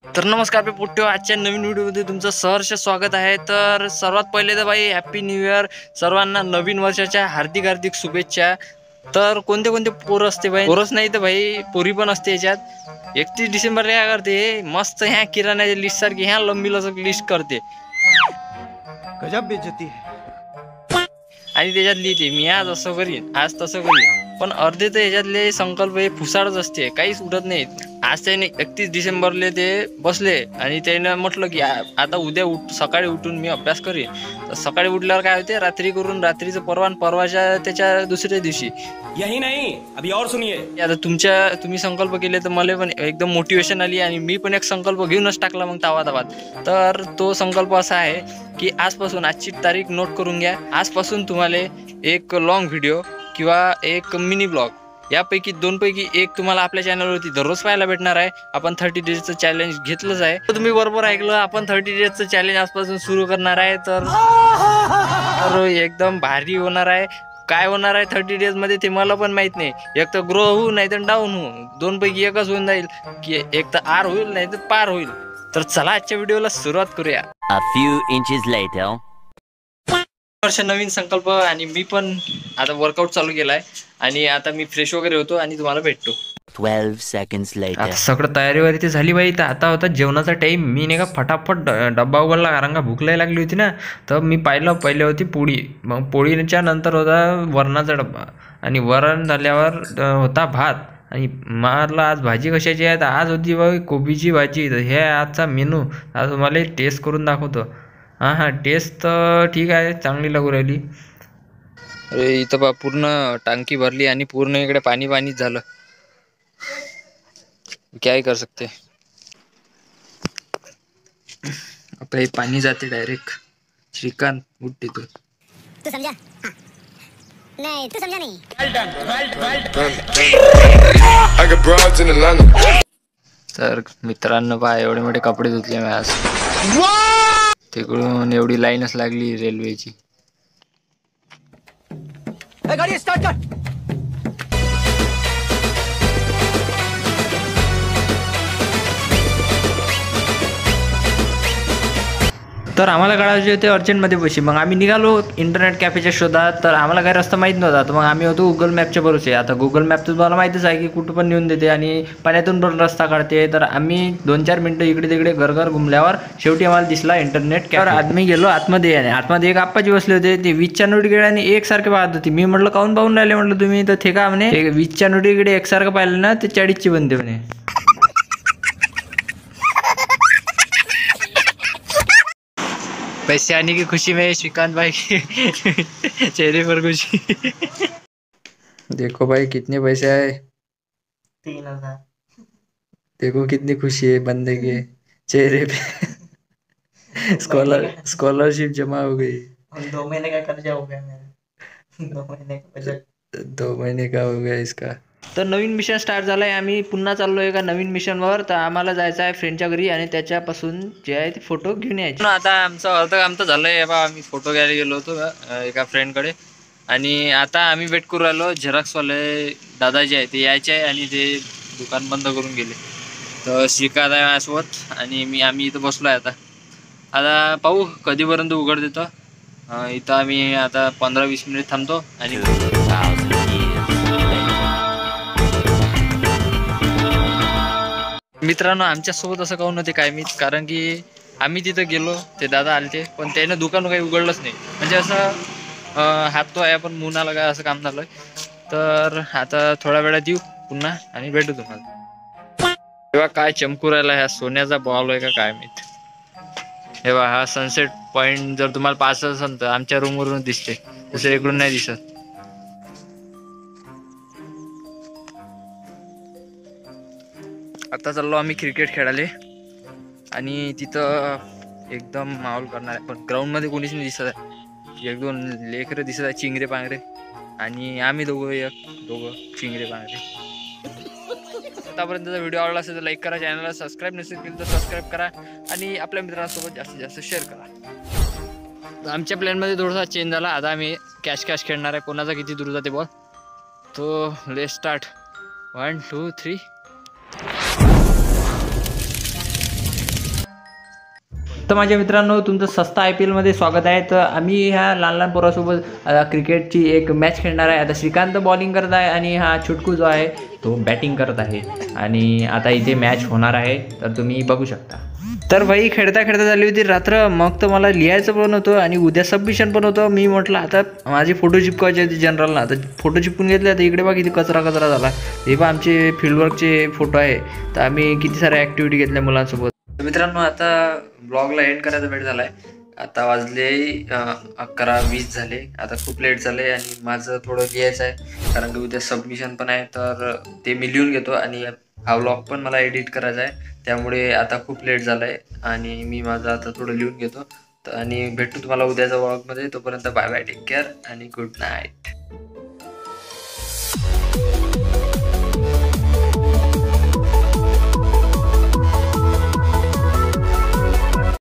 तर नमस्कार मी पुट्टो, आजच्या नवीन व्हिडिओमध्ये तुमचं सहर्ष स्वागत आहे। तर सर्वात पहिले तर भाई हॅपी न्यू इयर, सर्वांना नवीन वर्षाच्या हार्दिक हार्दिक शुभेच्छा। तर कोणते कोणते पोर असते भाई, पोरच नाही तर भाई पोरी पण असते याच्यात। 31 डिसेंबरला काय करते, मस्त ह्या किराण्याच्या लिस्ट सारखी ह्या लंबी लचक लिस्ट करते, गजब बेइज्जती है। आणि त्याच्यात लिहिते मी आज असं करीन, आज तसं करीन। पण अर्धे तर याच्यातले संकल्प हे फुसाडच असते, काहीच उठत नाही। आज त्याने 31 डिसेंबरले ते बसले आणि त्याने म्हटलं की आता उद्या सकाळी उठून मी अभ्यास करीन। तर सकाळी उठल्यावर काय होते, रात्री करून रात्रीचं परवाच्या त्याच्या दुसऱ्या दिवशी। यही नहीं, अभी और सुनिए। आता तुम्ही संकल्प केले तर मला पण एकदम मोटिवेशन आली आणि मी पण एक संकल्प घेऊनच टाकला मग तावात। तर तो संकल्प असा आहे की आजपासून, आजची तारीख नोट करून घ्या, आजपासून तुम्हाला एक लॉंग व्हिडिओ किंवा एक मिनी ब्लॉग यापैकी दोनपैकी एक तुम्हाला आपल्या चॅनलवरती दररोज पाहायला भेटणार आहे। आपण 30 डेजचं चॅलेंज घेतलंच आहे। तर तुम्ही बरोबर ऐकलं, आपण 30 डेजचं चॅलेंज आजपासून सुरू करणार आहे। तर एकदम भारी होणार आहे। काय होणार आहे 30 डेज मध्ये ते मला पण माहित नाही। एक तर ग्रो होऊ नाही तर डाऊन होऊ, दोनपैकी एकच होऊन जाईल, की एक तर आर होईल नाही तर पार होईल। तर चला आजच्या व्हिडिओला सुरुवात करूया। A few inches later. वर्ष नवीन संकल्प, आणि मी पण आता वर्कआउट चालू केलाय आणि आता मी फ्रेश वगैरे होतो आणि तुम्हाला भेटतो। 12 seconds later. आता सगळं तयारीवर ते झाली बाई। तर आता होता जेवणाचा टाइम, मी नाही का फटाफट डब्बा उघडला, कारण का भूक लय लागली होती ना। तर मी पाहिलं, पहिले होती पोळी, मग पोळीच्या नंतर होता वरणाचा डब्बा, आणि वरण झाल्यावर होता भात। आणि मला आज भाजी कशाची आहे, तर आज होती बाई कोबीची भाजी। तर हे आजचा मेनू आज तुम्हाला टेस्ट करून दाखवतो। हां टेस्ट तर ठीक आहे, चांगली लागू राहिली। अरे इथं बा पूर्ण टांकी भरली आणि पूर्ण इकडे पाणीच झालं, काय कर सकते। आता हे पाणी जाते डायरेक्ट। श्रीकांत उठ तू समझा? हाँ। नहीं तू समझा नहीं। तर मित्रांनो पहा, एवढे मोठे कपडे धुतले मी आज। तिकडून एवढी लाईनच लागली रेल्वेची। गाड़ी स्टार्ट कर। तर आम्हाला काढायचे होते अर्जंटमध्ये पैसे, मग आम्ही निघालो इंटरनेट कॅफेच्या शोधात। तर आम्हाला काही रस्ता माहीत नव्हता, तर मग आम्ही होतो गुगल मॅपच्या भरोसे। आता गुगल मॅप तर तुम्हाला माहितीच आहे की कुठं पण नेऊन देते आणि पाण्यातून पण रस्ता काढते। तर आम्ही 2-4 मिनटं इकडे तिकडे घर घुमल्यावर शेवटी आम्हाला दिसला इंटरनेट कॅफे। आम्ही गेलो आतमध्ये, आणि आतमध्ये एक आप्पाजी बसले होते, ते 20च्या नोटीकडे आणि एकसारखे पाहत होते। मी म्हटलं काऊन पाहून राहिले म्हटलं तुम्ही, तर ते का म्हणे 20च्या नोटीकडे एकसारखं पाहिलं ना ते 40ची बनते म्हणे। पैसे आने की खुशी में श्रीकांत भाई के चेहरे पर खुशी। देखो भाई कितने पैसे आए, 3000। देखो कितनी खुशी है बंदे के चेहरे पे। स्कॉलरशिप जमा हो गई। 2 महीने का कर्जा हो गया मेरा। 2 महीने का बजट 2 महीने का हो गया इसका। तर नवीन मिशन स्टार्ट झालंय, आम्ही पुन्हा चाललो एका नवीन मिशनवर। तर आम्हाला जायचं आहे फ्रेंडच्या घरी आणि त्याच्यापासून जे आहे ते फोटो घेऊन यायचे। आता आमचं अर्ध काम तर झालंय बा। आम्ही फोटो घ्यायला गेलो होतो एका फ्रेंडकडे, आणि आता आम्ही वेट करू राहिलो झेरॉक्सवाले दादा जे आहे ते यायचे आहे, आणि ते दुकान बंद करून गेले। तर श्रीकांत आहे माझ्यासोबत, आणि आम्ही इथं बसलो आहे। आता पाहू कधीपर्यंत उघड देतो। इथं आम्ही आता 15-20 मिनिट थांबतो आणि 2000 years. मित्रांनो आमच्यासोबत असं काहून होते काय माहीत, कारण की आम्ही तिथं गेलो, ते दादा आलते, पण त्यानं दुकान काही उघडलंच नाही। म्हणजे असं हात तो आहे पण मुना लागा असं काम झालं। तर आता थोड्या वेळात येऊ पुन्हा आणि भेटू तुम्हाला। तेव्हा काय चमकू राहिला, ह्या सोन्याचा बॉल आहे का काय माहीत। हे बा हा सनसेट पॉइंट जर तुम्हाला पाहायचं असेल तर आमच्या रूमवरून दिसते, दुसऱ्या इकडून नाही दिसत। आता चाललो आम्ही क्रिकेट खेळायला, आणि तिथं एकदम माहोल करणार आहे। पण ग्राउंडमध्ये कोणीच नाही दिसत आहे, 1-2 लेकरं दिसत आहे, चिंगरे पांगरे, आणि आम्ही दोघं चिंगरे पांगरे। आतापर्यंतचा व्हिडिओ आवडला असेल तर लाईक करा, चॅनलला सबस्क्राईब नसेल केलं तर सबस्क्राईब करा, आणि आपल्या मित्रांसोबत जास्तीत जास्त शेअर करा। आमच्या प्लॅनमध्ये थोडासा चेंज झाला, आता आम्ही कॅश खेळणार आहे। कोणाचा किती दूर जाते बॉल, तो लेट्स स्टार्ट 1 2 3। तर माझ्या मित्रांनो, तुमचं सस्ता IPL मध्ये स्वागत आहे. तर आम्ही ह्या लहान लहान पोरासोबत क्रिकेटची एक मॅच खेळणार आहे. आता श्रीकांत बॉलिंग करत आहे आणि हा छुटकू जो आहे तो बॅटिंग करत आहे. आणि आता इथे मॅच होणार आहे, तर तुम्ही बघू शकता. तर भाई खेळता खेळता झाली होती रात्र. मग तर मला लिहायचं पण होतं आणि उद्या सबमिशन पण होतं. मी म्हटलं आता माझे फोटो चिपकायचे होते जनरलला. आता फोटो चिपकून घेतले. आता इकडे बघा किती कचरा झाला. हे बघा आमचे फील्डवर्कचे फोटो आहे. तर आम्ही किती साऱ्या ॲक्टिव्हिटी घेतल्या मुलांसोबत. मित्रांनो, आता ब्लॉगला एंड करायचा वेळ झाला आहे. आता वाजले 11:20 झाले. आता खूप लेट झालं आहे आणि माझं थोडं लिहायचं आहे, कारण की उद्या सबमिशन पण आहे. तर ते मी लिहून घेतो आणि हा व्लॉग पण मला एडिट करायचा आहे. त्यामुळे आता खूप लेट झालं आहे आणि मी माझं आता थोडं लिहून घेतो. तर आणि भेटतो तुम्हाला उद्याच्या व्लॉगमध्ये. तोपर्यंत बाय बाय, टेक केअर आणि गुड नाईट.